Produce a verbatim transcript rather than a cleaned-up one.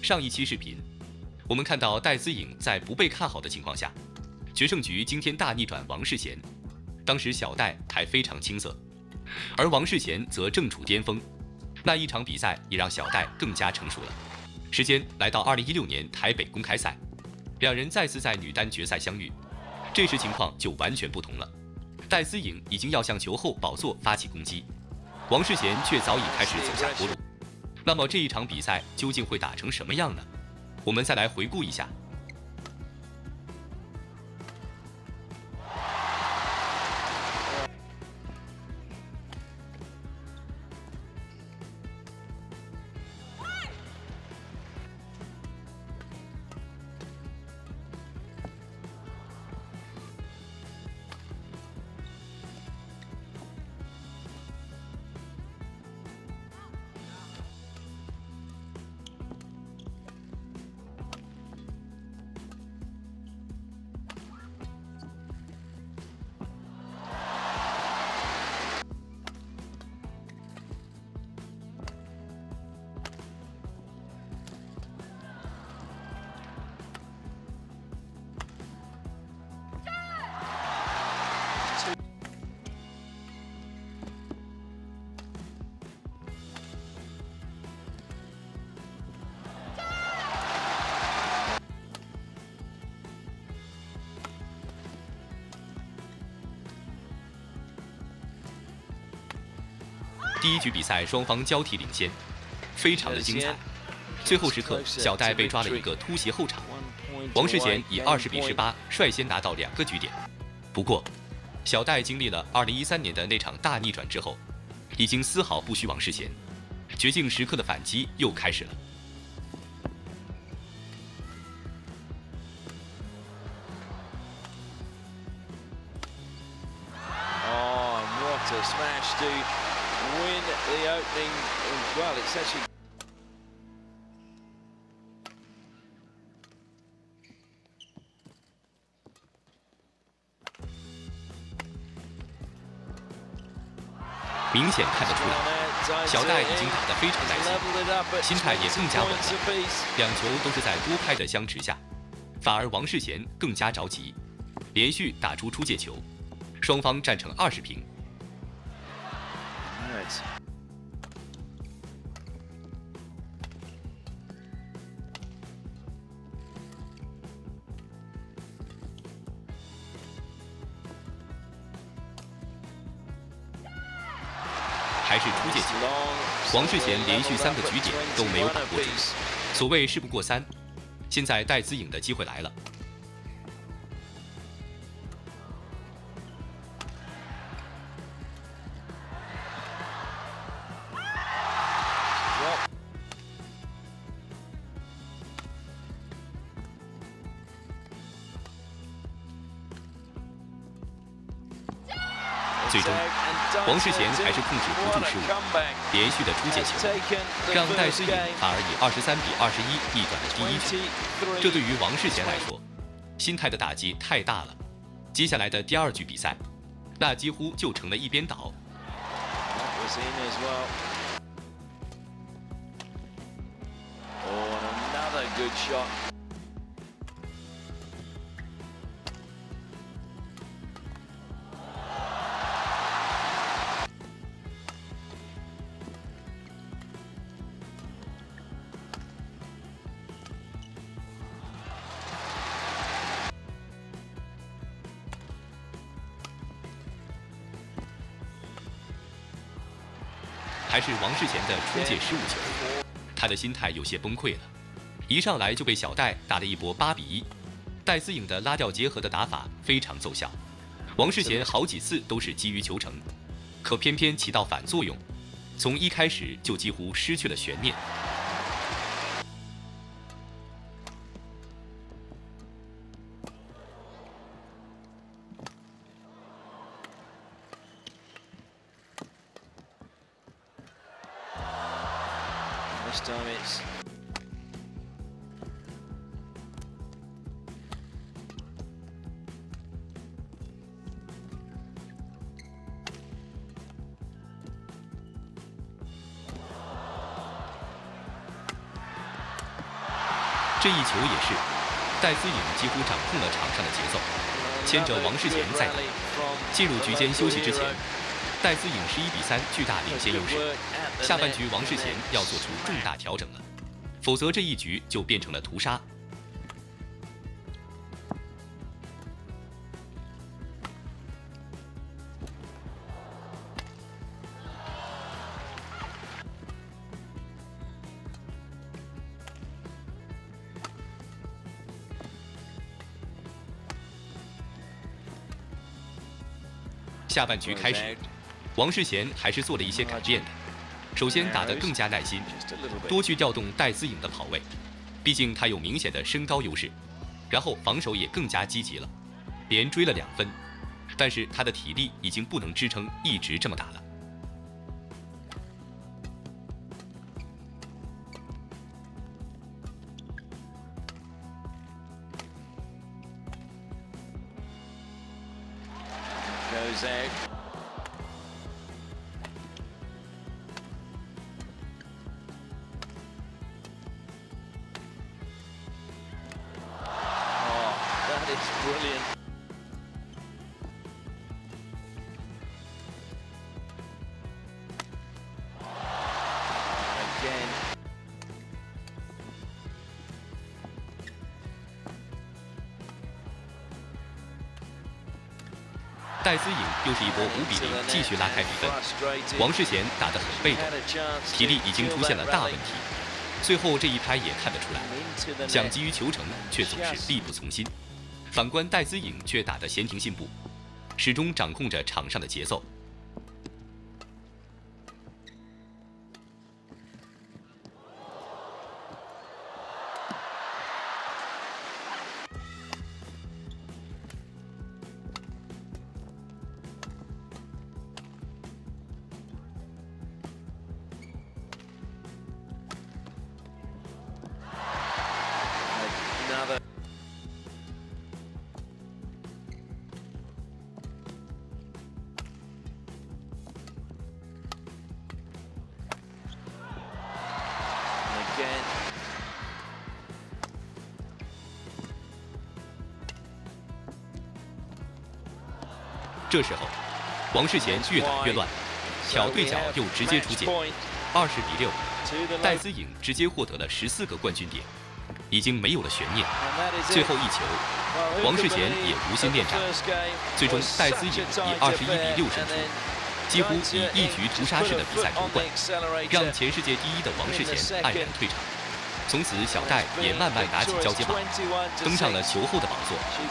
上一期视频，我们看到戴资颖在不被看好的情况下，决胜局惊天大逆转王世贤。当时小戴还非常青涩，而王世贤则正处巅峰。那一场比赛也让小戴更加成熟了。时间来到二零一六年台北公开赛，两人再次在女单决赛相遇，这时情况就完全不同了。戴资颖已经要向球后宝座发起攻击，王世贤却早已开始走下坡路。那么这一场比赛究竟会打成什么样呢？我们再来回顾一下。第一局比赛双方交替领先，非常的精彩。最后时刻，小戴被抓了一个突袭后场，王世贤以二十比十八率先拿到两个局点。不过，小戴经历了二零一三年的那场大逆转之后，已经丝毫不虚王世贤，绝境时刻的反击又开始了。 Oh, what a smash to win the opening as well. It's actually. 明显看得出来，小戴已经打得非常带劲，心态也更加稳了。两球都是在多拍的相持下，反而王世贤更加着急，连续打出出界球，双方战成二十平。还是出界球，王世贤连续三个局点都没有把握住。所谓事不过三，现在戴资颖的机会来了。最终，王世贤还是控制不住失误，连续的出界球，让戴资颖反而以二十三比二十一逆转了第一局。这对于王世贤来说，心态的打击太大了。接下来的第二局比赛，那几乎就成了一边倒。还是王世贤的出界失误球，他的心态有些崩溃了，一上来就被小戴打了一波八比一。戴资颖的拉吊结合的打法非常奏效，王世贤好几次都是急于求成，可偏偏起到反作用，从一开始就几乎失去了悬念。 This time it's 这一球也是，戴资颖几乎掌控了场上的节奏，牵着王世贤在打。进入局间休息之前，戴资颖十一比三巨大领先优势。下半局王世贤要做出重大调整了，否则这一局就变成了屠杀。下半局开始，王世贤还是做了一些改变的。首先打得更加耐心，多去调动戴资颖的跑位，毕竟他有明显的身高优势。然后防守也更加积极了，连追了两分，但是他的体力已经不能支撑一直这么打了。 Goes out. Oh, that is brilliant. Again. 戴资颖又是一波五比零，继续拉开比分。王世贤打得很被动，体力已经出现了大问题。最后这一拍也看得出来，想急于求成，却总是力不从心。反观戴资颖却打得闲庭信步，始终掌控着场上的节奏。 Another. Again. 这时候，王世贤越打越乱，挑对角又直接出界，二十比六，戴资颖直接获得了十四个冠军点。已经没有了悬念。最后一球，王世贤也无心恋战，最终戴资颖以二十一比六胜出，几乎以一局屠杀式的比赛夺冠，让全世界第一的王世贤黯然退场。从此，小戴也慢慢拿起交接棒，登上了球后的宝座，